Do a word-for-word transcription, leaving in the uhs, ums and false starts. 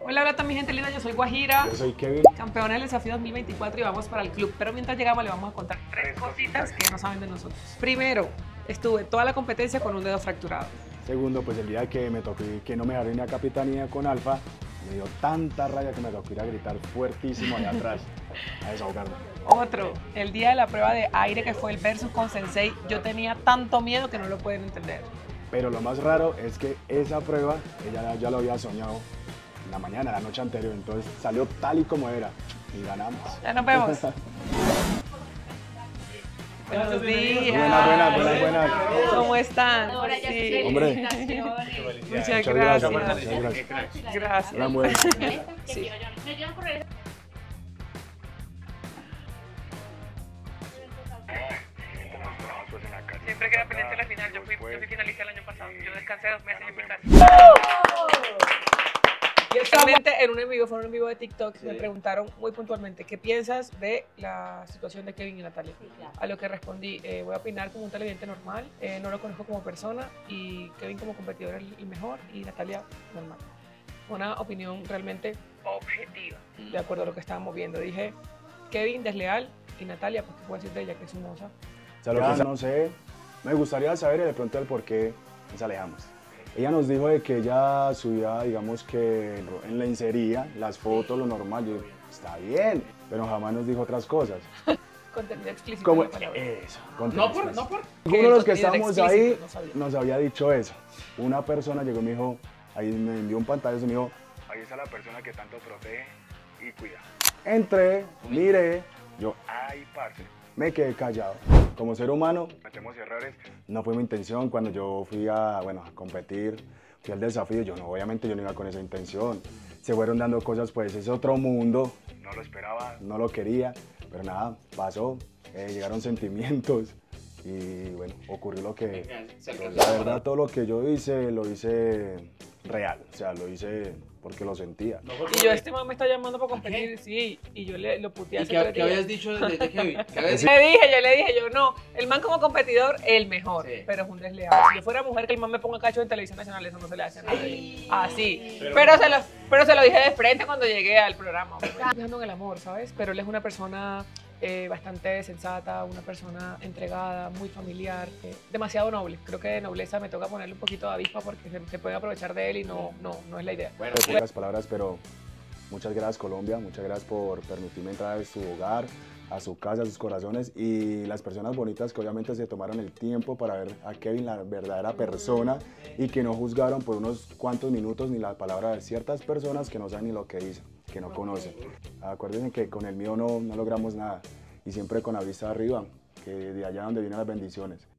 Hola, hola, mi gente linda, yo soy Guajira. Yo soy Kevin. Campeona del desafío dos mil veinticuatro y vamos para el club. Pero mientras llegamos le vamos a contar tres cositas que no saben de nosotros. Primero, estuve toda la competencia con un dedo fracturado. Segundo, pues el día que me tocó que no me dejaron ir a capitanía con Alfa, me dio tanta rabia que me tocó ir a gritar fuertísimo allá atrás, a desahogarme. Otro, el día de la prueba de aire que fue el versus con Sensei, yo tenía tanto miedo que no lo pueden entender. Pero lo más raro es que esa prueba, ella ya lo había soñado en la mañana, la noche anterior, entonces salió tal y como era y ganamos. Ya nos vemos. Buenos días. Buenas, buenas, buenas, buenas. ¿Cómo están? Ahora ya Sí. se Hombre. Muchas Muchas gracias. gracias, muchas gracias. Gracias. Una mujer. Sí. Siempre queda pendiente la final. Yo fui, yo fui finalista el año pasado. Yo descansé dos meses en mi casa. Y actualmente en un en vivo, fue un en vivo de TikTok, me preguntaron muy puntualmente ¿qué piensas de la situación de Kevin y Natalia? Sí, claro. A lo que respondí, eh, voy a opinar como un televidente normal, eh, no lo conozco como persona y Kevin como competidor es el mejor y Natalia normal. Una opinión realmente objetiva, de acuerdo a lo que estábamos viendo. Dije, Kevin desleal y Natalia, pues qué puedo decir de ella, que es hermosa. O sea, lo que no sé, me gustaría saber de pronto el por qué nos alejamos. Ella nos dijo de que ella subía, digamos que en lencería, las fotos, lo normal. Yo dije, está bien, pero jamás nos dijo otras cosas. Contenido explícito. Como la palabra. eso, contenido No por, explícito. no por. Uno de los que el contenido estábamos era ahí explícito, no sabía. nos había dicho eso. Una persona llegó y me dijo, ahí me envió un pantallazo y me dijo, ahí está la persona que tanto protege y cuida. Entré, miré, yo, ay, parce, me quedé callado. Como ser humano, cometemos errores. No fue mi intención cuando yo fui a, bueno, a competir, fui al desafío, yo no, obviamente yo no iba con esa intención. Se fueron dando cosas, pues es otro mundo, no lo esperaba, no lo quería, pero nada, pasó, eh, llegaron sentimientos y bueno, ocurrió lo que, la verdad todo lo que yo hice, lo hice real, o sea, lo hice porque lo sentía. No por Y yo, este man me está llamando para competir, sí, y yo le, lo puteé ¿Y hace qué, tres qué días. habías dicho de, de Kevin? ¿Qué habías Le dije, yo le dije, yo no, el man como competidor, el mejor, Sí. pero es un desleal. Si yo fuera mujer, que el man me ponga cacho en televisión nacional, eso no se le hace a nadie. Así. Pero, pero, se lo, pero se lo dije de frente cuando llegué al programa. Estoy fijando en el amor, ¿sabes? Pero él es una persona eh, bastante sensata, una persona entregada, muy familiar, eh, demasiado noble. Creo que de nobleza me toca ponerle un poquito de avispa porque se, se puede aprovechar de él y no, no, no es la idea. Bueno, Fue pocas palabras, pero muchas gracias Colombia, muchas gracias por permitirme entrar a su hogar, a su casa, a sus corazones y las personas bonitas que obviamente se tomaron el tiempo para ver a Kevin, la verdadera persona, y que no juzgaron por unos cuantos minutos ni la palabra de ciertas personas que no saben ni lo que dicen, que no conocen. Acuérdense que con el mío no, no logramos nada y siempre con la vista arriba, que de allá donde vienen las bendiciones.